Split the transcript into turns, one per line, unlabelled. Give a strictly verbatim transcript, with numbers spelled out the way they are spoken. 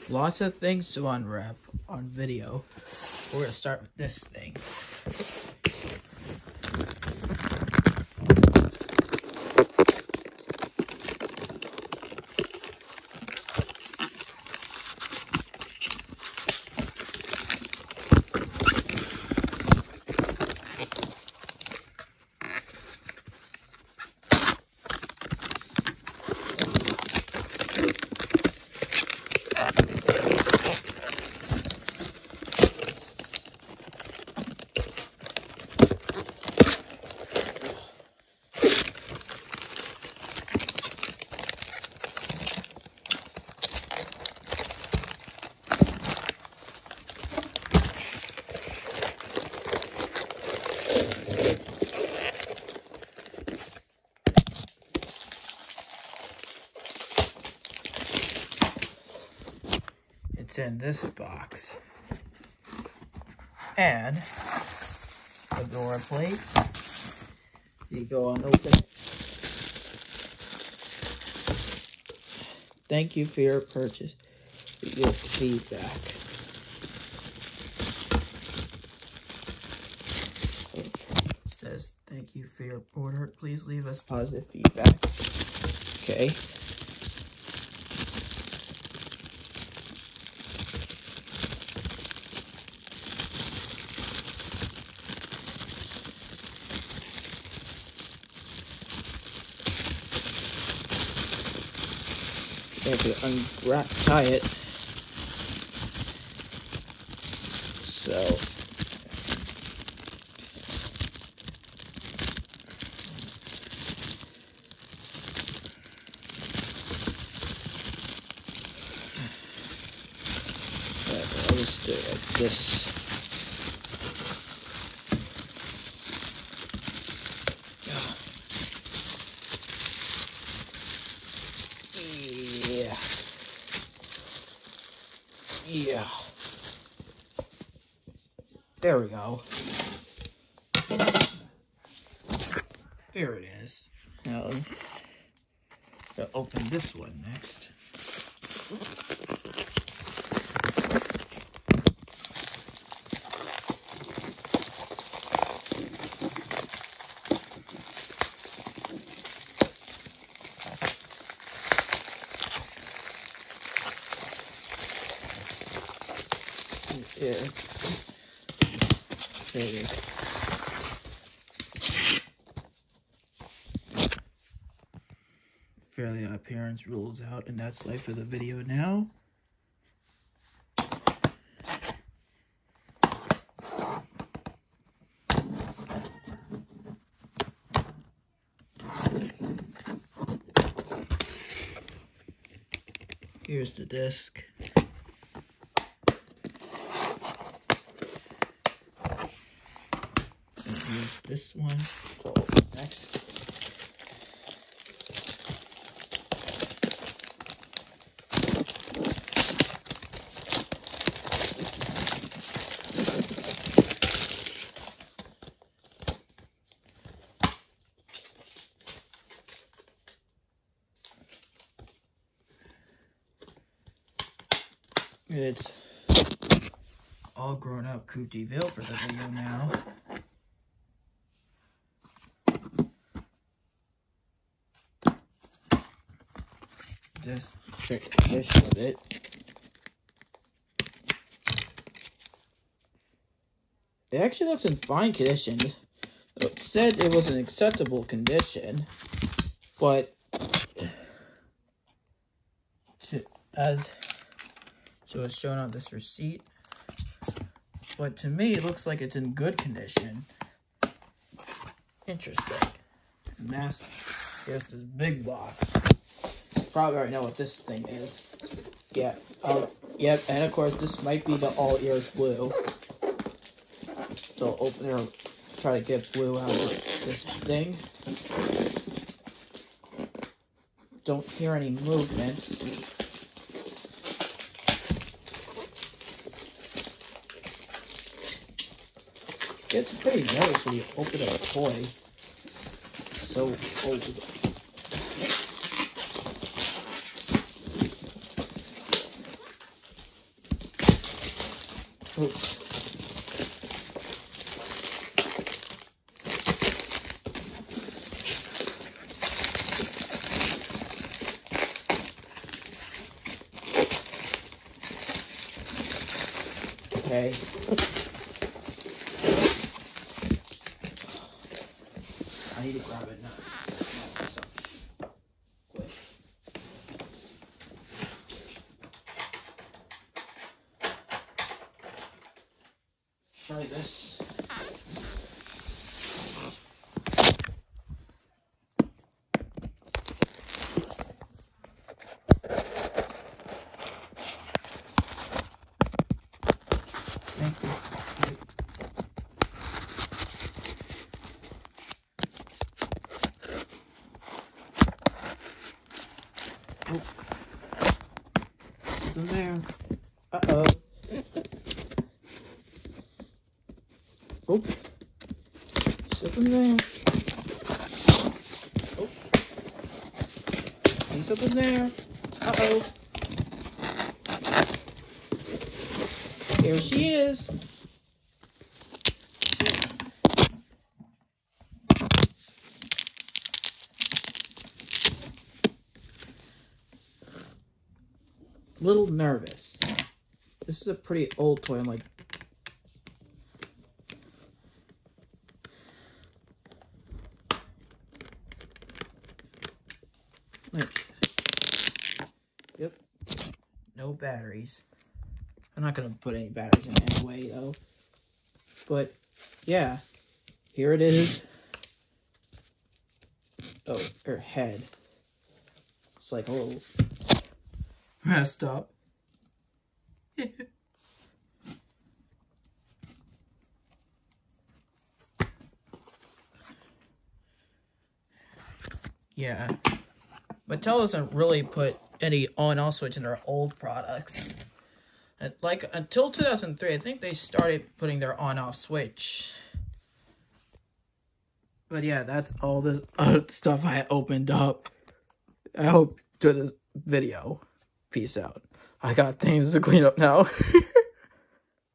Lots of things to unwrap on video. We're gonna start with this thing. It's in this box. And a door plate. You go and open it. Thank you for your purchase. Your feedback. It says thank you for your order. Please leave us positive feedback. Okay. I have to unwrap, tie it. So, I'll just do it like this. Yeah. Yeah. There we go. There it is. Now, to open this one next. Yeah. Okay. Fairly Odd Parents rules out, and that's life for the video now. Here's the disc. Use this one to open next. It's all grown up Coupe de Ville for the video now. Just check the condition of it. It actually looks in fine condition. It said it was an acceptable condition, but to, as so it's shown on this receipt. But to me, it looks like it's in good condition. Interesting. And that's here's this big box. Probably already know what this thing is. Yeah. Oh, yep. And of course, this might be the all ears blue. So I'll open it. Try to get blue out of this thing. Don't hear any movements. It's pretty notice when you open a toy. So old. Oops. Okay. I need to grab it now. Quick. Try this. Thank you. Oh. Something there. Uh-oh. Oh. Something there. Oh. See something there. Uh-oh. Here she is. Little nervous. This is a pretty old toy. I'm like, like, yep, no batteries. I'm not gonna put any batteries in it anyway, though. But yeah, here it is. Oh, her head. It's like a little messed up. Yeah. Mattel doesn't really put any on-off switch in their old products. And like, until two thousand three, I think they started putting their on-off switch. But yeah, that's all this uh, stuff I opened up. I hope you enjoyed this video. Peace out. I got things to clean up now.